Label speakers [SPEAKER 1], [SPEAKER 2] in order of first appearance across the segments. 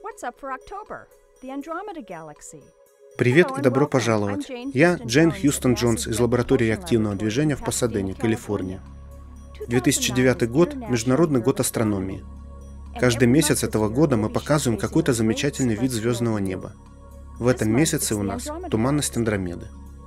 [SPEAKER 1] Привет и добро пожаловать! Я Джейн Хьюстон Джонс из лаборатории активного движения в Пасадене, Калифорния. 2009 год – Международный год астрономии. Каждый месяц этого года мы показываем какой-то замечательный вид звездного неба. В этом месяце у нас туманность Андромеды.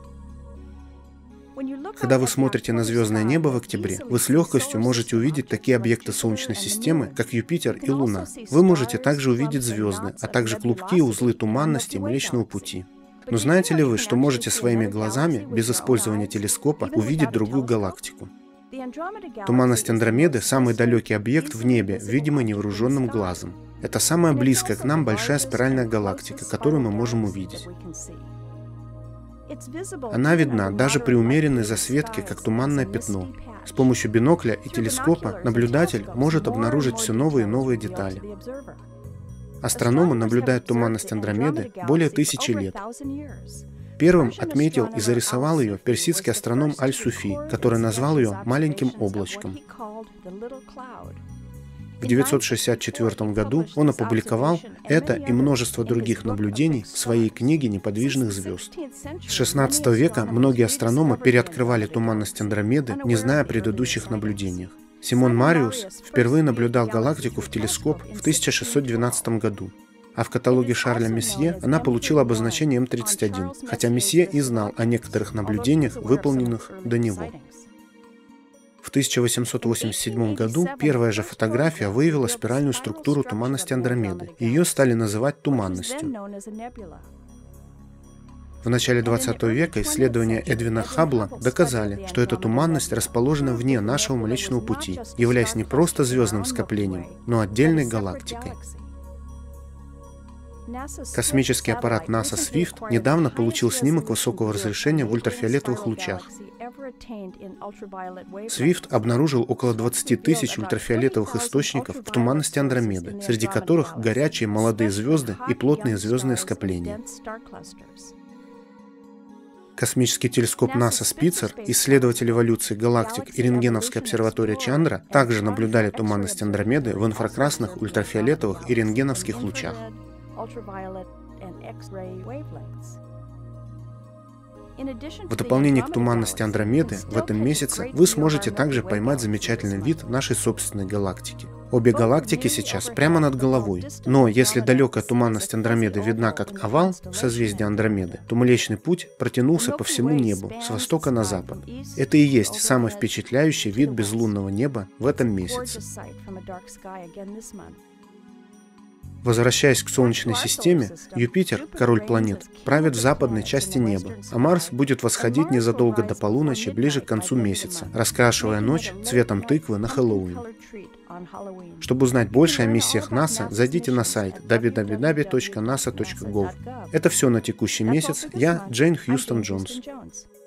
[SPEAKER 1] Когда вы смотрите на звездное небо в октябре, вы с легкостью можете увидеть такие объекты Солнечной системы, как Юпитер и Луна. Вы можете также увидеть звезды, а также клубки и узлы туманности Млечного Пути. Но знаете ли вы, что можете своими глазами, без использования телескопа, увидеть другую галактику? Туманность Андромеды – самый далекий объект в небе, видимый невооруженным глазом. Это самая близкая к нам большая спиральная галактика, которую мы можем увидеть. Она видна даже при умеренной засветке, как туманное пятно. С помощью бинокля и телескопа наблюдатель может обнаружить все новые и новые детали. Астрономы наблюдают туманность Андромеды более 1000 лет. Первым отметил и зарисовал ее персидский астроном Аль-Суфи, который назвал ее «маленьким облачком». В 964 году он опубликовал это и множество других наблюдений в своей книге «Неподвижных звезд». С XVI века многие астрономы переоткрывали туманность Андромеды, не зная о предыдущих наблюдениях. Симон Мариус впервые наблюдал галактику в телескоп в 1612 году, а в каталоге Шарля Месье она получила обозначение М31, хотя Месье и знал о некоторых наблюдениях, выполненных до него. В 1887 году первая же фотография выявила спиральную структуру туманности Андромеды, и ее стали называть туманностью. В начале 20 века исследования Эдвина Хаббла доказали, что эта туманность расположена вне нашего Млечного Пути, являясь не просто звездным скоплением, но отдельной галактикой. Космический аппарат НАСА Swift недавно получил снимок высокого разрешения в ультрафиолетовых лучах. Swift обнаружил около 20 тысяч ультрафиолетовых источников в туманности Андромеды, среди которых горячие молодые звезды и плотные звездные скопления. Космический телескоп НАСА Спицер, исследователь эволюции галактик и рентгеновская обсерватория Чандра также наблюдали туманность Андромеды в инфракрасных, ультрафиолетовых и рентгеновских лучах. В дополнение к туманности Андромеды, в этом месяце вы сможете также поймать замечательный вид нашей собственной галактики. Обе галактики сейчас прямо над головой. Но если далекая туманность Андромеды видна как овал в созвездии Андромеды, то Млечный Путь протянулся по всему небу, с востока на запад. Это и есть самый впечатляющий вид безлунного неба в этом месяце. Возвращаясь к Солнечной системе, Юпитер, король планет, правит в западной части неба, а Марс будет восходить незадолго до полуночи, ближе к концу месяца, раскрашивая ночь цветом тыквы на Хэллоуин. Чтобы узнать больше о миссиях НАСА, зайдите на сайт www.nasa.gov. Это все на текущий месяц. Я Джейн Хьюстон Джонс.